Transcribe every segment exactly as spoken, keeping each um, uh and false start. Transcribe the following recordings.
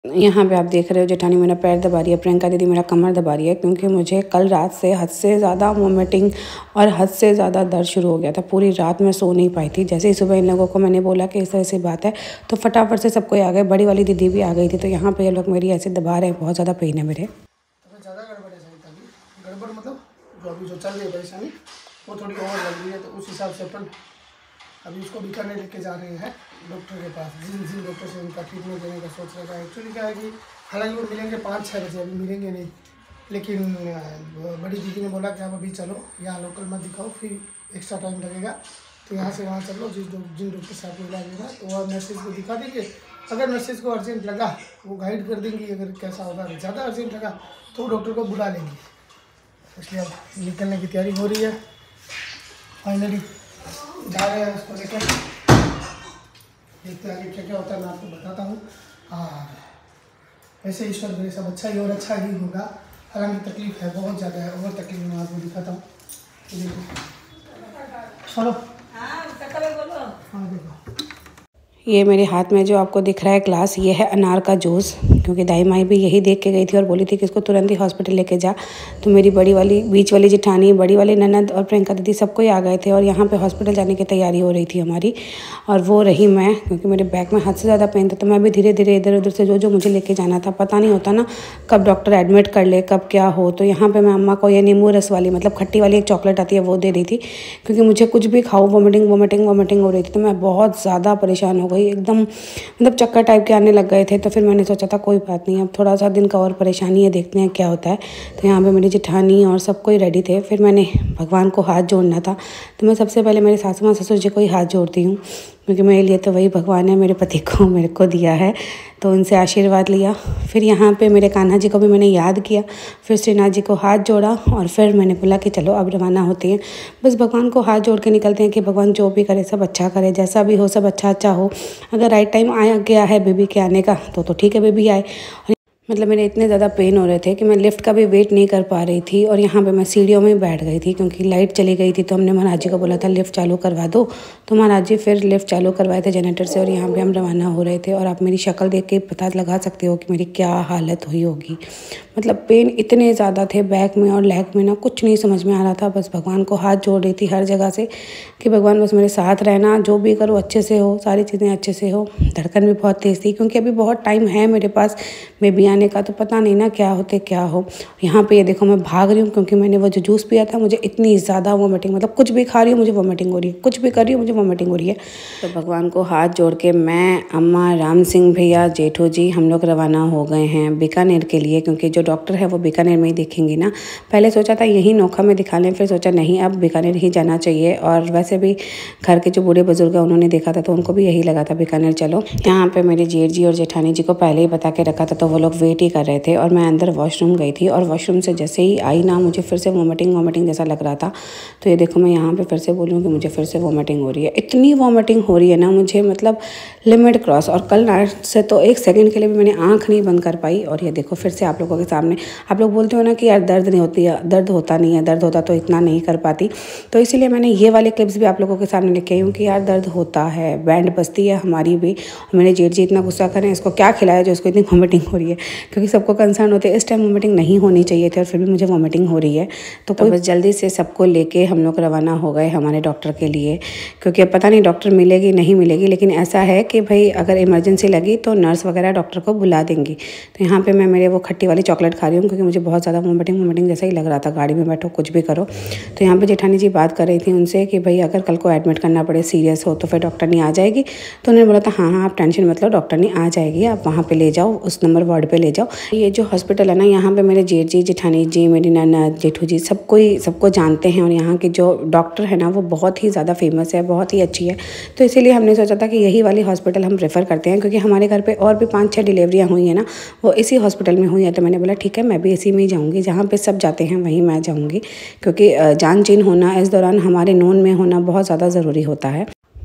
यहाँ पे आप देख रहे हो जेठानी मेरा पैर दबा रही है, प्रियंका दीदी मेरा कमर दबा रही है, क्योंकि मुझे कल रात से हद से ज़्यादा वोमिटिंग और हद से ज़्यादा दर्द शुरू हो गया था। पूरी रात में सो नहीं पाई थी। जैसे ही सुबह इन लोगों को मैंने बोला कि इस तरह से बात है तो फटाफट से सब कोई आ गए। बड़ी वाली दीदी भी आ गई थी। तो यहाँ पर ये लोग मेरी ऐसे दबा रहे हैं, बहुत ज़्यादा पेन है मेरे। ज़्यादा गड़बड़ है सही गड़बड़ मतलब जो अभी जो चल रही है परेशानी वो थोड़ी और लग रही है, तो उस हिसाब से अपन अभी उसको बीकानेर लेके जा रहे हैं डॉक्टर के पास, जिन जिन डॉक्टर से उनका ट्रीटमेंट देने का सोच रहा है। एक्चुअली क्या है कि हालांकि वो मिलेंगे पाँच छः बजे, अभी मिलेंगे नहीं, लेकिन बड़ी दीदी ने बोला कि आप अभी चलो, यहाँ लोकल मत दिखाओ, फिर एक्स्ट्रा टाइम लगेगा, तो यहाँ से वहाँ चलो, जिस जिन डॉक्टर से आपको इलाज होगा तो वह नर्सेज को दिखा देंगे। अगर नर्सेज को अर्जेंट लगा वो गाइड कर देंगी, अगर कैसा होगा, ज़्यादा अर्जेंट लगा तो डॉक्टर को बुला लेंगी। इसलिए अब निकलने की तैयारी हो रही है, फाइनली जा रहे हैं उसको लेकर, देखते हैं आगे क्या क्या होता है, मैं आपको बताता हूँ। और वैसे ईश्वर मेरे सब अच्छा ही और अच्छा ही होगा। हालांकि तकलीफ है, बहुत ज़्यादा है, और तकलीफ मैं आपको दिखाता हूँ। चलो हाँ देखो, ये मेरे हाथ में जो आपको दिख रहा है ग्लास, ये है अनार का जूस, क्योंकि दाई माई भी यही देख के गई थी और बोली थी कि इसको तुरंत ही हॉस्पिटल लेके जा। तो मेरी बड़ी वाली, बीच वाली जेठानी, बड़ी वाली ननद और प्रियंका दीदी सबको ही आ गए थे और यहाँ पे हॉस्पिटल जाने की तैयारी हो रही थी हमारी। और वो रही मैं, क्योंकि मेरे बैक में हद से ज़्यादा पेन था, तो मैं भी धीरे धीरे इधर उधर से जो जो मुझे लेके जाना था, पता नहीं होता ना कब डॉक्टर एडमिट कर ले, कब क्या हो। तो यहाँ पर मैं अम्मा को ये नींबू रस वाली, मतलब खट्टी वाली एक चॉकलेट आती है, वो दे दी थी, क्योंकि मुझे कुछ भी खाओ वोमिटिंग वोमिटिंग वोमिटिंग हो रही थी। तो मैं बहुत ज़्यादा परेशान हो गई, एकदम मतलब चक्कर टाइप के आने लग गए थे। तो फिर मैंने सोचा था कोई बात नहीं, अब थोड़ा सा दिन का और परेशानी है, देखते हैं क्या होता है। तो यहाँ पे मेरी जेठानी और सब कोई रेडी थे। फिर मैंने भगवान को हाथ जोड़ना था, तो मैं सबसे पहले मेरे सासू माँ ससुर जी को ही हाथ जोड़ती हूँ, क्योंकि मेरे लिए तो वही भगवान है, मेरे पति को मेरे को दिया है। तो उनसे आशीर्वाद लिया। फिर यहाँ पे मेरे कान्हा जी को भी मैंने याद किया, फिर श्रीनाथ जी को हाथ जोड़ा और फिर मैंने बोला कि चलो अब रवाना होते हैं। बस भगवान को हाथ जोड़ के निकलते हैं कि भगवान जो भी करे सब अच्छा करे, जैसा भी हो सब अच्छा अच्छा हो। अगर राइट टाइम आया गया है बेबी के आने का तो तो ठीक है, बेबी आए। मतलब मेरे इतने ज़्यादा पेन हो रहे थे कि मैं लिफ्ट का भी वेट नहीं कर पा रही थी। और यहाँ पे मैं सीढ़ियों में बैठ गई थी, क्योंकि लाइट चली गई थी। तो हमने महाराज जी को बोला था लिफ्ट चालू करवा दो, तो महाराज जी फिर लिफ्ट चालू करवाए थे जनरेटर से, और यहाँ पे हम रवाना हो रहे थे। और आप मेरी शक्ल देख के पता लगा सकते हो कि मेरी क्या हालत हुई होगी। मतलब पेन इतने ज़्यादा थे बैक में और लेग में ना, कुछ नहीं समझ में आ रहा था। बस भगवान को हाथ जोड़ रही थी हर जगह से कि भगवान बस मेरे साथ रहना, जो भी करो अच्छे से हो, सारी चीज़ें अच्छे से हो। धड़कन भी बहुत तेज़ थी, क्योंकि अभी बहुत टाइम है मेरे पास बेबी आने का, तो पता नहीं ना क्या होते क्या हो। यहाँ पे ये देखो मैं भाग रही हूँ, क्योंकि मैंने वो जो जूस पिया था, मुझे इतनी ज़्यादा वोमिटिंग, मतलब कुछ भी खा रही हूँ मुझे वोमिटिंग हो रही है, कुछ भी कर रही हूँ मुझे वोमिटिंग हो रही है। तो भगवान को हाथ जोड़ के मैं, अम्मा, राम सिंह भैया, जेठू जी, हम लोग रवाना हो गए हैं बीकानेर के लिए, क्योंकि जो डॉक्टर है वो बीकानेर में ही देखेंगी ना। पहले सोचा था यहीं नोखा में दिखा लें, फिर सोचा नहीं अब बीकानेर ही जाना चाहिए। और वैसे भी घर के जो बूढ़े बुजुर्ग हैं उन्होंने देखा था तो उनको भी यही लगा था बीकानेर चलो। यहाँ पे मेरे जेठ जी और जेठानी जी को पहले ही बता के रखा था, तो वो लोग वेट ही कर रहे थे। और मैं अंदर वॉशरूम गई थी, और वॉशरूम से जैसे ही आई ना, मुझे फिर से वोमिटिंग वोमिटिंग जैसा लग रहा था। तो ये देखो मैं यहाँ पे फिर से बोलूँ कि मुझे फिर से वोमिटिंग हो रही है, इतनी वोमिटिंग हो रही है ना मुझे, मतलब लिमिट क्रॉस। और कल नाइट से तो एक सेकंड के लिए भी मैंने आंख नहीं बंद कर पाई। और ये देखो फिर से आप लोगों के सामने, आप लोग बोलते हो ना कि यार दर्द नहीं होती है, दर्द होता नहीं है, दर्द होता तो इतना नहीं कर पाती। तो इसीलिए मैंने ये वाले क्लिप्स भी आप लोगों के सामने लेके आई हूँ कि यार दर्द होता है, बैंड बजती है हमारी भी। और मेरे जेठ जी इतना गुस्सा करें, इसको क्या खिलाया जो इसको इतनी वोमिटिंग हो रही है, क्योंकि सबको कंसर्न होते हैं। इस टाइम वोमिटिंग नहीं होनी चाहिए थी और फिर भी मुझे वोमिटिंग हो रही है। तो कोई बस जल्दी से सबको लेके हम लोग रवाना हो गए हमारे डॉक्टर के लिए, क्योंकि अब पता नहीं डॉक्टर मिलेगी नहीं मिलेगी, लेकिन ऐसा है कि भाई अगर इमरजेंसी लगी तो नर्स वगैरह डॉक्टर को बुला देंगी। तो यहाँ पे मैं मेरे वो खट्टी वाली चॉकलेट खा रही हूँ, क्योंकि मुझे बहुत ज़्यादा वोमिटिंग वोमिटिंग जैसा ही लग रहा था, गाड़ी में बैठो कुछ भी करो। तो यहाँ पे जेठानी जी बात कर रही थी उनसे कि भाई अगर कल को एडमिट करना पड़े, सीरियस हो, तो फिर डॉक्टर नहीं आ जाएगी। तो उन्होंने बोला था हाँ हाँ आप टेंशन मत लो, डॉक्टर नहीं आ जाएगी, आप वहाँ पर ले जाओ, उस नंबर वार्ड पर ले जाओ। ये जो हॉस्पिटल है ना, यहाँ पर मेरे जेठ जी, जेठानी जी, मेरी ननद, जेठू जी, सब कोई सबको जानते हैं। और यहाँ की जो डॉक्टर है ना वो बहुत ही ज़्यादा फेमस है, बहुत ही अच्छी है। तो इसीलिए हमने सोचा था कि यही वाली हॉस्पिटल हम रेफ़र करते हैं, क्योंकि हमारे घर पे और भी पाँच छः डिलीवरियाँ हुई हैं ना, वो इसी हॉस्पिटल में हुई है। तो मैंने बोला ठीक है मैं भी इसी में ही जाऊँगी, जहाँ पे सब जाते हैं वहीं मैं जाऊँगी, क्योंकि जान चीन होना इस दौरान हमारे नोन में होना बहुत ज़्यादा ज़रूरी होता है।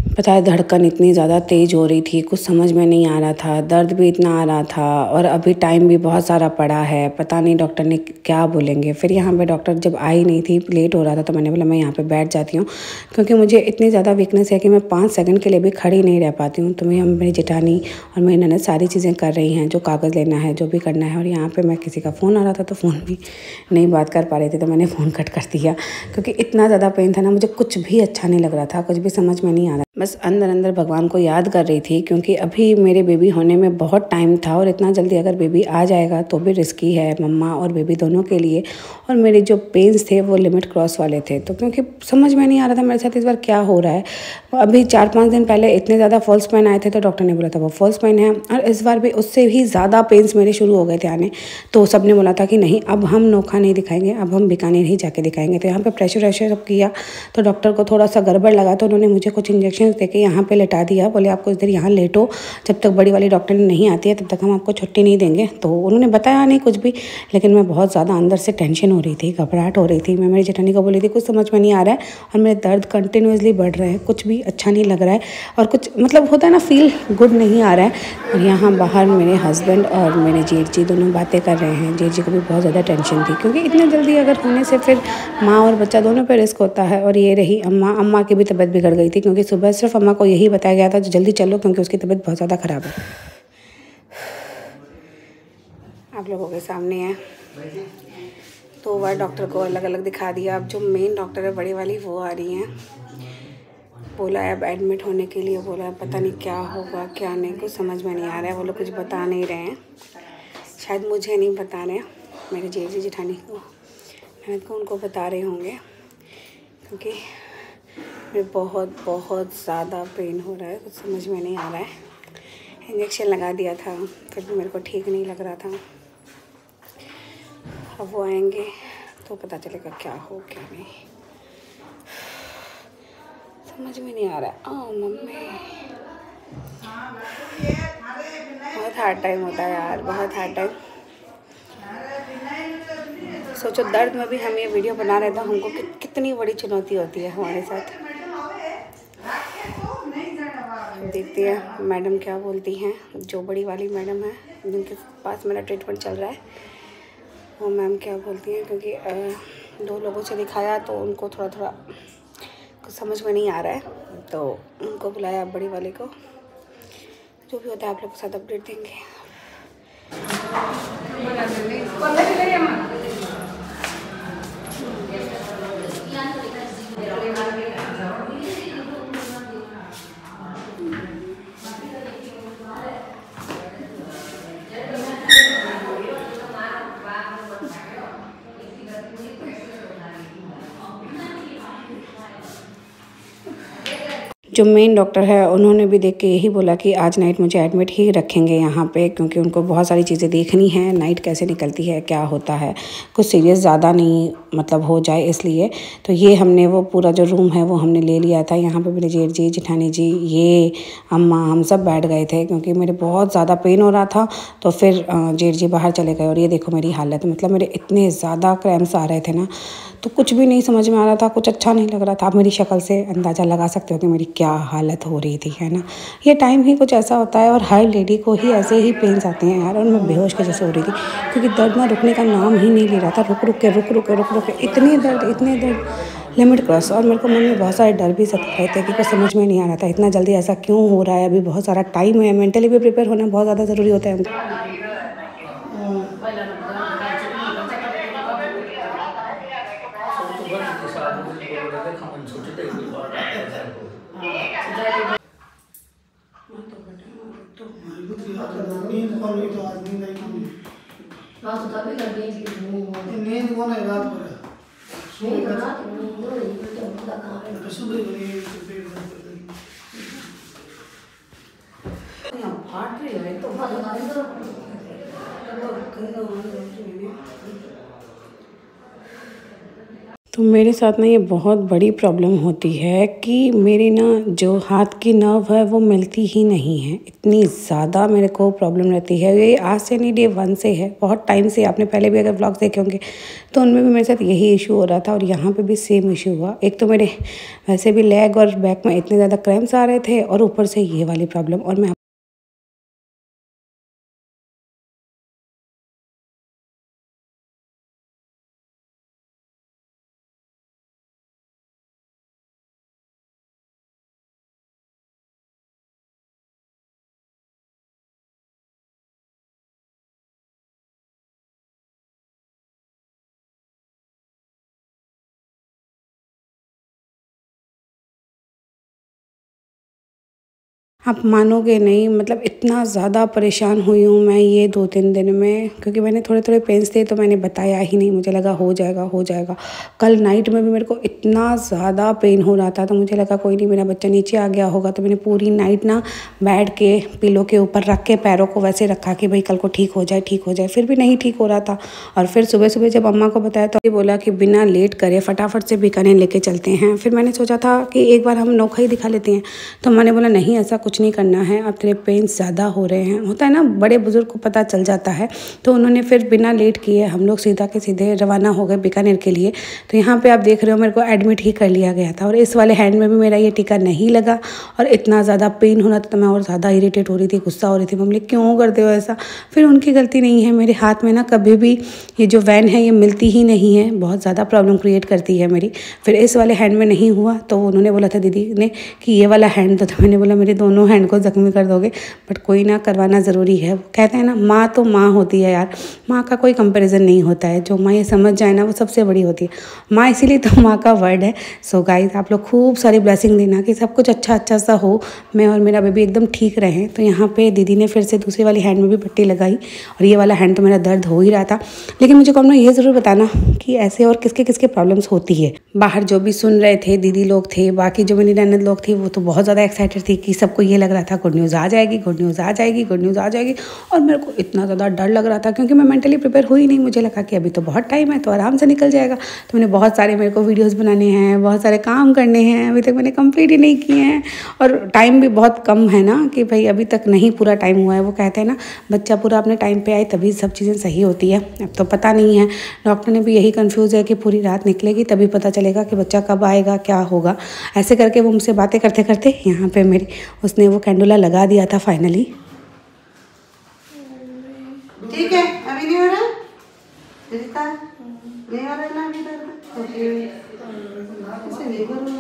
पता है धड़कन इतनी ज़्यादा तेज़ हो रही थी, कुछ समझ में नहीं आ रहा था, दर्द भी इतना आ रहा था और अभी टाइम भी बहुत सारा पड़ा है, पता नहीं डॉक्टर ने क्या बोलेंगे। फिर यहाँ पे डॉक्टर जब आई नहीं थी, लेट हो रहा था, तो मैंने बोला मैं यहाँ पे बैठ जाती हूँ क्योंकि मुझे इतनी ज़्यादा वीकनेस है कि मैं पाँच सेकंड के लिए भी खड़ी नहीं रह पाती हूँ। तो मैं मेरी जेठानी और मेरी ननद सारी चीज़ें कर रही हैं, जो कागज़ लेना है, जो भी करना है। और यहाँ पर मैं किसी का फ़ोन आ रहा था तो फ़ोन भी नहीं बात कर पा रही थी, तो मैंने फ़ोन कट कर दिया क्योंकि इतना ज़्यादा पेन था ना, मुझे कुछ भी अच्छा नहीं लग रहा था, कुछ भी समझ में नहीं आ रहा। बस अंदर अंदर भगवान को याद कर रही थी क्योंकि अभी मेरे बेबी होने में बहुत टाइम था और इतना जल्दी अगर बेबी आ जाएगा तो भी रिस्की है मम्मा और बेबी दोनों के लिए। और मेरे जो पेन्स थे वो लिमिट क्रॉस वाले थे, तो क्योंकि समझ में नहीं आ रहा था मेरे साथ इस बार क्या हो रहा है। अभी चार पाँच दिन पहले इतने ज़्यादा फॉल्स पेन आए थे तो डॉक्टर ने बोला था वो फॉल्स पेन है, और इस बार भी उससे भी ज़्यादा पेन्स मेरे शुरू हो गए थे आने। तो सब ने बोला था कि नहीं, अब हम नोखा नहीं दिखाएंगे, अब हम बीकानेर ही जाके दिखाएंगे। तो यहाँ पर प्रेशर वैशर सब किया तो डॉक्टर को थोड़ा सा गड़बड़ लगा, तो उन्होंने मुझे कुछ इंजेक्शन देके यहाँ पे लेटा दिया। बोले आप कुछ देर यहाँ लेटो, जब तक बड़ी वाली डॉक्टर नहीं आती है तब तक हम आपको छुट्टी नहीं देंगे। तो उन्होंने बताया नहीं कुछ भी, लेकिन मैं बहुत ज़्यादा अंदर से टेंशन हो रही थी, घबराहट हो रही थी। मैं मेरी जेठानी को बोली थी कुछ समझ में नहीं आ रहा है और मेरे दर्द कंटिन्यूसली बढ़ रहे हैं, कुछ भी अच्छा नहीं लग रहा है और कुछ मतलब होता है ना, फील गुड नहीं आ रहा है। और यहाँ बाहर मेरे हस्बैंड और मेरे जेठ जी दोनों बातें कर रहे हैं। जेठ जी को भी बहुत ज़्यादा टेंशन थी क्योंकि इतनी जल्दी अगर होने से फिर माँ और बच्चा दोनों पर रिस्क होता है। और ये रही अम्मा, अम्मा की भी तबीयत बिगड़ गई थी क्योंकि सुबह सिर्फ अम्मा को यही बताया गया था जो जल्दी चलो क्योंकि उसकी तबीयत बहुत ज़्यादा ख़राब है। आप लोगों के सामने है, दो बार डॉक्टर को अलग अलग दिखा दिया। अब जो मेन डॉक्टर है बड़ी वाली वो आ रही हैं, बोला है अब एडमिट होने के लिए, बोला है पता नहीं क्या होगा क्या नहीं, कुछ समझ में नहीं आ रहा है। वो लोग कुछ बता नहीं रहे हैं, शायद मुझे नहीं बता रहे हैं, मेरे जेठ जी जेठानी को ननद को उनको बता रहे होंगे क्योंकि मेरे बहुत बहुत ज़्यादा पेन हो रहा है, कुछ समझ में नहीं आ रहा है। इंजेक्शन लगा दिया था फिर भी मेरे को ठीक नहीं लग रहा था। अब वो आएंगे तो पता चलेगा क्या हो क्या नहीं, समझ में नहीं आ रहा है। ओ मम्मी, बहुत हार्ड टाइम होता है यार, बहुत हार्ड टाइम। सोचो दर्द में भी हम ये वीडियो बना रहे थे, हमको कि, कितनी बड़ी चुनौती होती है हमारे साथ। देखते हैं मैडम क्या बोलती हैं, जो बड़ी वाली मैडम है जिनके पास मेरा ट्रीटमेंट चल रहा है, वो मैम क्या बोलती हैं। क्योंकि दो लोगों से दिखाया तो उनको थोड़ा थोड़ा कुछ समझ में नहीं आ रहा है, तो उनको बुलाया बड़ी वाले को। जो भी होता है आप लोग के साथ अपडेट देंगे। जो मेन डॉक्टर है उन्होंने भी देख के यही बोला कि आज नाइट मुझे एडमिट ही रखेंगे यहाँ पे, क्योंकि उनको बहुत सारी चीज़ें देखनी है, नाइट कैसे निकलती है, क्या होता है, कुछ सीरियस ज़्यादा नहीं मतलब हो जाए इसलिए। तो ये हमने वो पूरा जो रूम है वो हमने ले लिया था। यहाँ पे मेरे जेठ जी जेठानी जी, ये अम्मा, हम सब बैठ गए थे क्योंकि मेरे बहुत ज़्यादा पेन हो रहा था। तो फिर जेठ जी बाहर चले गए और ये देखो मेरी हालत, मतलब मेरे इतने ज़्यादा क्रैम्प्स आ रहे थे ना, तो कुछ भी नहीं समझ में आ रहा था, कुछ अच्छा नहीं लग रहा था। आप मेरी शक्ल से अंदाज़ा लगा सकते हो कि मेरी क्या हालत हो रही थी, है ना। ये टाइम ही कुछ ऐसा होता है और हर लेडी को ही ऐसे ही पेन्स आते हैं यार। और मैं बेहोश के जैसे हो रही थी क्योंकि दर्द ना रुकने का नाम ही नहीं ले रहा था, रुक रुक के रुक रुक के रुक रुक के इतनी दर्द इतने दर्द लिमिट क्रॉस। और मेरे को मन में बहुत सारे डर भी सता रहे थे कि कुछ समझ में नहीं आ रहा था इतना जल्दी ऐसा क्यों हो रहा है। अभी बहुत सारा टाइम है, मेंटली भी प्रिपेयर होना बहुत ज़्यादा ज़रूरी होता है। नींद कौन है रात भर फाट रही है तो तो मेरे साथ ना ये बहुत बड़ी प्रॉब्लम होती है कि मेरी ना जो हाथ की नर्व है वो मिलती ही नहीं है। इतनी ज़्यादा मेरे को प्रॉब्लम रहती है। ये आज से नहीं, डे वन से है, बहुत टाइम से। आपने पहले भी अगर व्लॉग्स देखे होंगे तो उनमें भी मेरे साथ यही इशू हो रहा था और यहाँ पे भी सेम इशू हुआ। एक तो मेरे वैसे भी लेग और बैक में इतने ज़्यादा क्रैम्प्स आ रहे थे और ऊपर से ये वाली प्रॉब्लम। और मैं आप मानोगे नहीं, मतलब इतना ज़्यादा परेशान हुई हूँ मैं ये दो तीन दिन में, क्योंकि मैंने थोड़े थोड़े पेन्स थे तो मैंने बताया ही नहीं। मुझे लगा हो जाएगा हो जाएगा। कल नाइट में भी मेरे को इतना ज़्यादा पेन हो रहा था तो मुझे लगा कोई नहीं, मेरा बच्चा नीचे आ गया होगा। तो मैंने पूरी नाइट ना बैठ के पिलो के ऊपर रख के पैरों को वैसे रखा कि भाई कल को ठीक हो जाए ठीक हो जाए। फिर भी नहीं ठीक हो रहा था। और फिर सुबह सुबह जब अम्मा को बताया तो ये बोला कि बिना लेट करे फटाफट से बीकानेर लेके चलते हैं। फिर मैंने सोचा था कि एक बार हम नोखा ही दिखा लेते हैं। तो अम्मा ने बोला नहीं, ऐसा कुछ नहीं करना है, अब तेरे पेन्स ज़्यादा हो रहे हैं। होता है ना, बड़े बुजुर्ग को पता चल जाता है। तो उन्होंने फिर बिना लेट किए हम लोग सीधा के सीधे रवाना हो गए बीकानेर के लिए। तो यहाँ पे आप देख रहे हो मेरे को एडमिट ही कर लिया गया था और इस वाले हैंड में भी मेरा ये टीका नहीं लगा और इतना ज़्यादा पेन हो रहा था। तो मैं और ज़्यादा इरीटेट हो रही थी, गुस्सा हो रही थी। मम्मी क्यों करते हो ऐसा? फिर उनकी गलती नहीं है। मेरे हाथ में ना कभी भी ये जो वैन है ये मिलती ही नहीं है, बहुत ज़्यादा प्रॉब्लम क्रिएट करती है मेरी। फिर इस वाले हैंड में नहीं हुआ तो उन्होंने बोला था दीदी ने कि ये वाला हैंड तो, तो मैंने बोला मेरे दोनों हैंड को जख्मी कर दोगे, बट कोई ना, करवाना ज़रूरी है। कहते हैं ना माँ तो माँ होती है यार, माँ का कोई कंपैरिजन नहीं होता है। जो माँ ये समझ जाए ना वो सबसे बड़ी होती है माँ, इसीलिए तो माँ का वर्ड है। सो गाइस, आप लोग खूब सारी ब्लेसिंग देना कि सब कुछ अच्छा अच्छा सा हो, मैं और मेरा बेबी एकदम ठीक रहें। तो यहाँ पे दीदी ने फिर से दूसरी वाली हैंड में भी पट्टी लगाई और ये वाला हैंड तो मेरा दर्द हो ही रहा था। लेकिन मुझे कौन ये ज़रूर बताना कि ऐसे और किसके किसके प्रॉब्लम्स होती है। बाहर जो भी सुन रहे थे दीदी लोग थे, बाकी जो मेरी ननद लोग थे, वो तो बहुत ज़्यादा एक्साइटेड थी कि सबको ये लग रहा था गुड न्यूज़ आ जाएगी गुड न्यूज़ आ जाएगी गुड न्यूज़ आ जाएगी। और मेरे को इतना ज़्यादा डर लग रहा था क्योंकि मैं मेंटली प्रिपेयर हुई नहीं। मुझे लगा कि अभी तो बहुत टाइम है तो आराम से निकल जाएगा। तो मैंने बहुत सारे, मेरे को वीडियोज़ बनाने हैं, बहुत सारे काम करने हैं, अभी तक मैंने कंप्लीट ही नहीं किए हैं। और टाइम भी बहुत कम है ना कि भाई अभी तक नहीं पूरा टाइम हुआ है। वो कहते हैं ना बच्चा पूरा अपने टाइम पे आए तभी सब चीज़ें सही होती है। अब तो पता नहीं है, डॉक्टर ने भी यही कंफ्यूज है कि पूरी रात निकलेगी तभी पता चलेगा कि बच्चा कब आएगा क्या होगा। ऐसे करके वो मुझसे बातें करते करते यहाँ पे मेरी उसने वो कैंडुला लगा दिया था फाइनली। ठीक है, अभी नहीं हो रहा रिश्ता, नहीं हो रहा ना अभी तक। ओके, ऐसे नहीं करो।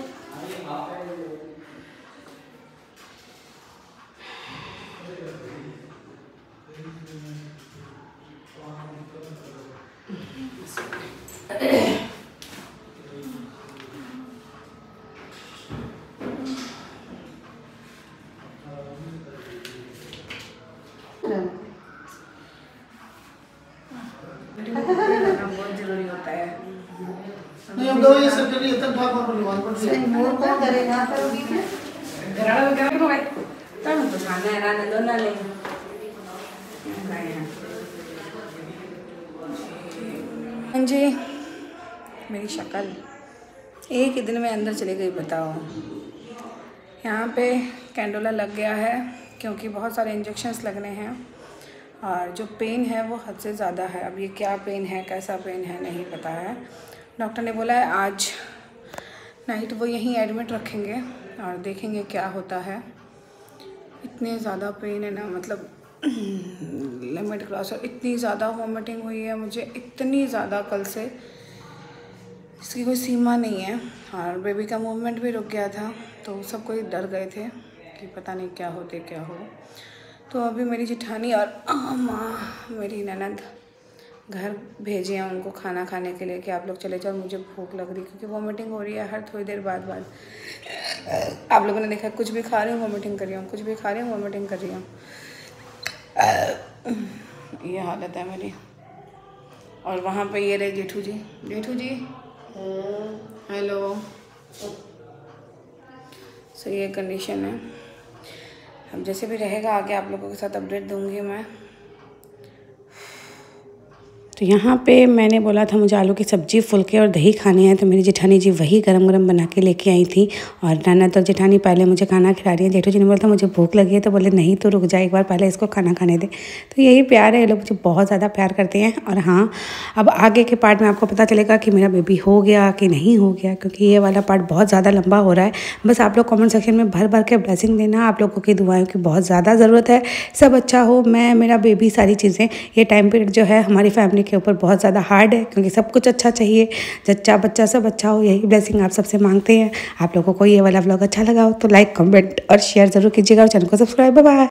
बहुत जरूरी होता है। नहीं हम दो ये सब के लिए तक ठाक और परिवार पर सही मोर को करेगा तो भी क्या घराड़ा में क्या करोगे? तब तो खाना है राना दो ना नहीं। हाँ जी, मेरी शक्ल एक ही दिन में अंदर चली गई, बताओ। यहाँ पे कैंडुला लग गया है क्योंकि बहुत सारे इंजेक्शन्स लगने हैं और जो पेन है वो हद से ज़्यादा है। अब ये क्या पेन है, कैसा पेन है, नहीं पता है। डॉक्टर ने बोला है आज नाइट वो यहीं एडमिट रखेंगे और देखेंगे क्या होता है। इतने ज़्यादा पेन है ना, मतलब लिमिट क्रॉस। और इतनी ज़्यादा वॉमिटिंग हुई है मुझे, इतनी ज़्यादा कल से, इसकी कोई सीमा नहीं है। और बेबी का मूवमेंट भी रुक गया था तो सब कोई डर गए थे कि पता नहीं क्या होते क्या हो। तो अभी मेरी जेठानी और माँ, मेरी ननद घर भेजे हैं उनको खाना खाने के लिए कि आप लोग चले जाओ, मुझे भूख लग रही क्योंकि वॉमिटिंग हो रही है हर थोड़ी देर बाद बाद। आप लोगों ने देखा कुछ भी खा रही हूँ वॉमिटिंग कर रही हूँ, कुछ भी खा रही हूँ वॉमिटिंग कर रही हूँ। ये हालत है मेरी। और वहाँ पे ये रहे जेठू जी। जेठू जी हेलो। सो ये कंडीशन है। अब जैसे भी रहेगा आगे आप लोगों के साथ अपडेट दूंगी मैं। तो यहाँ पे मैंने बोला था मुझे आलू की सब्ज़ी फुलके और दही खाने हैं, तो मेरी जेठानी जी वही गरम गरम बना के लेके आई थी। और नाना तो जेठानी पहले मुझे खाना खिला रही है। जेठू जी ने बोला था मुझे भूख लगी है, तो बोले नहीं तो रुक जा, एक बार पहले इसको खाना खाने दे। तो यही प्यार है, ये लोग मुझे बहुत ज़्यादा प्यार करते हैं। और हाँ, अब आगे के पार्ट में आपको पता चलेगा कि मेरा बेबी हो गया कि नहीं हो गया, क्योंकि ये वाला पार्ट बहुत ज़्यादा लंबा हो रहा है। बस आप लोग कॉमेंट सेक्शन में भर भर के ब्लेसिंग देना, आप लोगों की दुआओं की बहुत ज़्यादा ज़रूरत है। सब अच्छा हो, मैं, मेरा बेबी, सारी चीज़ें। ये टाइम पीरियड जो है हमारी फैमिली के ऊपर बहुत ज़्यादा हार्ड है, क्योंकि सब कुछ अच्छा चाहिए, जच्चा बच्चा सब अच्छा हो, यही ब्लेसिंग आप सबसे मांगते हैं। आप लोगों को ये वाला व्लॉग अच्छा लगा हो तो लाइक, कमेंट और शेयर ज़रूर कीजिएगा और चैनल को सब्सक्राइब। Bye bye.